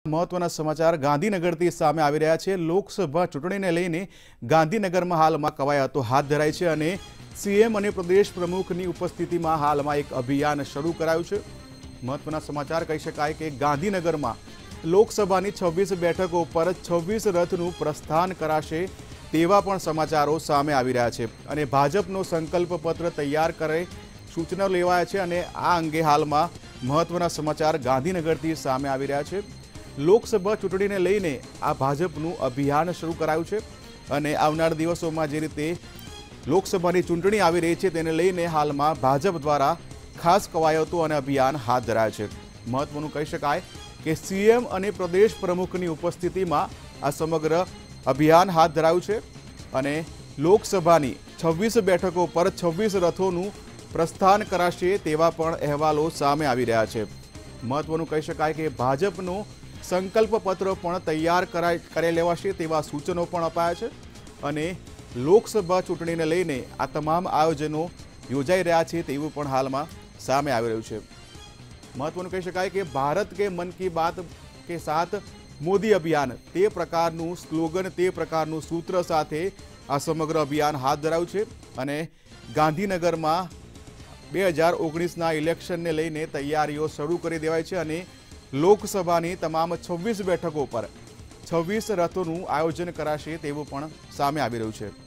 महत्वना समाचार गांधीनगरथी सामे आवी रह्या छे। लोकसभा चूंटणीने लईने गांधीनगरमां हालमां कवायतो हाथ धराई छे अने सीएम अने प्रदेश प्रमुखनी उपस्थितिमां हालमां एक अभियान शरू करायुं छे। महत्वना समाचार कही शकाय के गांधीनगरमां लोकसभानी 26 बेठको पर 26 रथनुं प्रस्थान कराशे तेवा पण समाचारो सामे आवी रह्या छे अने भाजपनो संकल्प पत्र तैयार करे सूचना लेवाया छे अने आ अंगे हालमां महत्वना समाचार गांधीनगरथी सामे आवी रह्या छे। लोकसभा चूंटणीने लईने आ भाजपनुं अभियान शरू करायुं छे अने आवनार दिवसोमां जे रीते लोकसभानी चूंटणी आवी रही छे तेने लईने हालमां भाजप द्वारा खास कवायतो अने अभियान हाथ धराया छे। महत्वनुं कही शकाय के सीएम अने प्रदेश प्रमुखनी उपस्थितिमां आ समग्र अभियान हाथ धरायुं छे अने लोकसभानी 26 बेठको पर 26 रथोनुं प्रस्थान कराशे तेवा पण अहेवालो सामे आवी रह्या छे। महत्वनुं कही शकाय के भाजपनो संकल्प पत्र पण तैयार कराई लेवाशे तेवा सूचनो पण अपाया छे अने लोकसभा चूंटणीने लईने आ तमाम आयोजनो योजाई रह्या छे तेवुं पण हालमां सामे आवी रह्युं छे। महत्वनुं कही शकाय के भारत के मन की बात के साथ मोदी अभियान ते प्रकारनुं स्लोगन ते प्रकारनुं सूत्र साथे आ समग्र अभियान हाथ धरायुं छे अने गांधीनगरमां 2019 ना इलेक्शन ने लईने तैयारीओ शरू करी देवाई छे अने लोकसभानी तमाम 26 बेठको पर 26 रथोनुं आयोजन कराशे तेवुं पण सामे आवी रह्युं छे।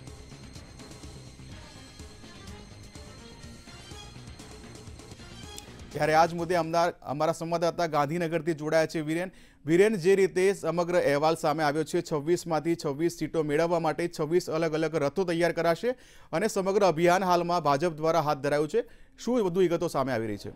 त्यारे आज मुद्दे अमारा संवाददाता गांधीनगरथी जोड़ाया छे वीरेन जे रीते समग्र अहेवाल सामे आव्यो छे 26 मांथी 26 सीटो मेळववा माटे 26 अलग अलग रथो तैयार कराशे अने समग्र अभियान हालमां भाजप द्वारा हाथ धरायुं छे। शुं वधु विगतो सामे आवी रही छे?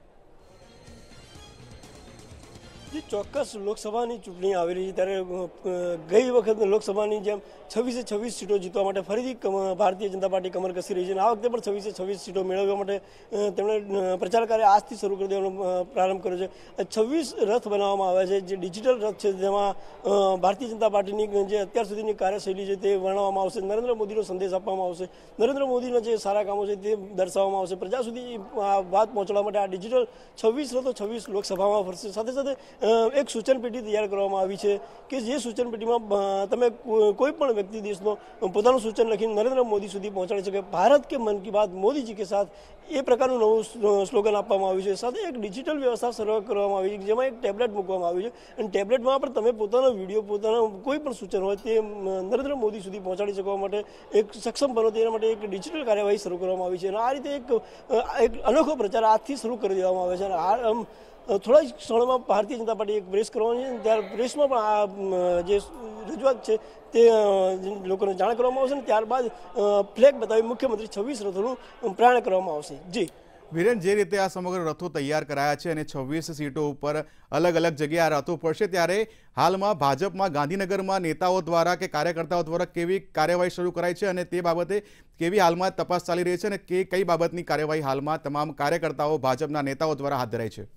ચોક્કસ લોકસભાની ચૂંટણી આવી રહી છે ત્યારે ગઈ વખત લોકસભાની જેમ 26 સીટો જીતવા માટે ફરીથી ભારતીય જનતા પાર્ટી કમર કસી રહી છે અને આ વખતે પણ 26 સીટો મેળવવા માટે તેમણે પ્રચાર કાર્ય આજથી શરૂ કરી દેવાનો પ્રારંભ કર્યો છે। 26 રથ બનાવવામાં આવ્યા છે જે ડિજિટલ રથ છે જેમાં ભારતીય જનતા પાર્ટીની જે અત્યાર સુધીની કાર્યશૈલી છે તે વર્ણવવામાં આવશે, નરેન્દ્ર મોદીનો સંદેશ આપવામાં આવશે, નરેન્દ્ર મોદીના જે સારા કામો છે તે દર્શાવવામાં આવશે, પ્રજા સુધી આ વાત પહોંચાડવા માટે આ ડિજિટલ 26 રથો 26 લોકસભામાં ફરશે। સાથે સાથે एक सूचन पेटी तैयार करवामां आवी छे कि जे सूचन पेटीमां तमे कोई पण व्यक्ति देशनो पोतानुं सूचन लखीने नरेंद्र मोदी सुधी पहोंचाडी शके। भारत के मन की बात मोदी जी के साथ ए प्रकारनुं नवुं स्लोगन आपवामां आव्युं छे। साथे एक डिजिटल व्यवस्था शરૂ करवामां आवी छे जेमां एक टेब्लेट मूकवामां आव्युं छे अने टेब्लेटमां पण तमे पोतानो विडियो पोतानो कोई पण सूचन होय ते नरेंद्र मोदी सुधी पहोंचाडी शकवा माटे एक सक्षम बनो तेना माटे एक डिजिटल कार्यवाही शરૂ करवामां आवी छे अने आ रीते एक अनोखो प्रचार आजथी शરૂ करी देवामां आवे छे। थोड़ा क्षण में भारतीय जनता पार्टी एक प्रेस करवानी है त्यार प्रेस में जे रजूआत है ते लोकोने जाण करवामां आवशे त्यारबाद फ्लेग बतावी मुख्यमंत्री 26 रथोनुं प्राण करवामां आवशे। जी वीरेन, जे रीते आ समग्र रथो तैयार कराया छे अने 26 सीटों पर अलग अलग जगह आ रथो पड़शे त्यारे हालमां भाजपमां गांधीनगरमां नेताओं द्वारा के कार्यकर्ताओं द्वारा केवी कार्यवाही शरू कराई छे अने ते बाबते केवी हालमां तपास चाली रही छे अने कई बाबतनी कार्यवाही हालमां तमाम कार्यकर्ताओं भाजपना नेताओं द्वारा हाथ धराई छे?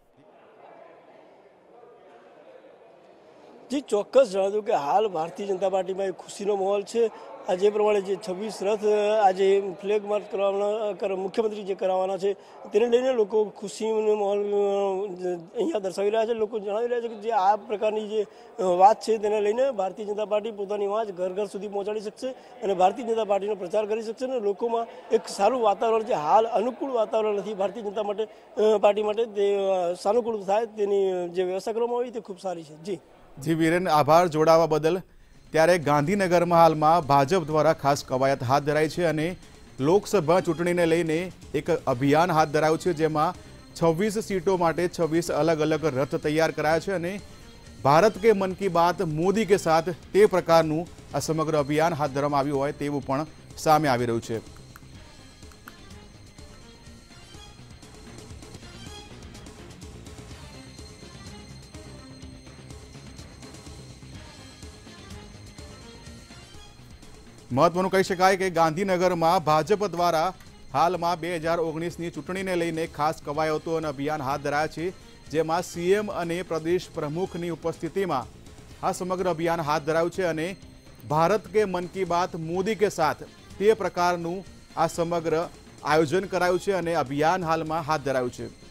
जी ચોક્કસ જણાવી દઉં કે હાલ ભારતીય જનતા પાર્ટીમાં એક ખુશીનો માહોલ છે। આ જે પ્રમાણે જે 26 રથ આજે ફ્લેગ માર્ચ કરવાના મુખ્યમંત્રી જે કરાવવાના છે તેને લઈને લોકો ખુશીનો માહોલ અહીંયા દર્શાવી રહ્યા છે। લોકો જણાવી રહ્યા છે કે જે આ પ્રકારની જે વાત છે તેને લઈને ભારતીય જનતા પાર્ટી પોતાની વાત ઘર ઘર સુધી પહોંચાડી શકશે અને ભારતીય જનતા પાર્ટીનો પ્રચાર કરી શકશે અને લોકોમાં એક સારું વાતાવરણ છે। હાલ અનુકૂળ વાતાવરણ નથી ભારતીય જનતા પાર્ટી માટે તે સાનુકૂળ થાય તેની જે વ્યવસ્થા કરવામાં આવી તે ખૂબ સારી છે। जी वीरेन, आभार जोड़ावा बदल। त्यारे गांधीनगरमां हालमां भाजप द्वारा खास कवायत हाथ धराई छे अने लोकसभा चूंटणीने लईने एक अभियान हाथ धरायुं छे जेमां 26 सीटों माटे 26 अलग अलग रथ तैयार कराया छे अने भारत के मन की बात मोदी के साथ ते प्रकारनुं आ समग्र अभियान हाथ धरवामां आव्युं होय तेवुं पण सामे आवी रह्युं छे। महत्वनुं कही शकाय के गांधीनगर में भाजप द्वारा हाल में 2019 ની ચૂંટણીને લઈને ખાસ કવાયતો અને અભિયાન હાથ ધરાયા છે જેમાં સીએમ અને પ્રદેશ પ્રમુખની ઉપસ્થિતિમાં આ સમગ્ર અભિયાન હાથ ધરાયું છે અને ભારત કે મન કી બાત મોદી કે સાથ તે પ્રકારનું આ સમગ્ર આયોજન કરાયું છે અને અભિયાન હાલમાં હાથ ધરાયું છે।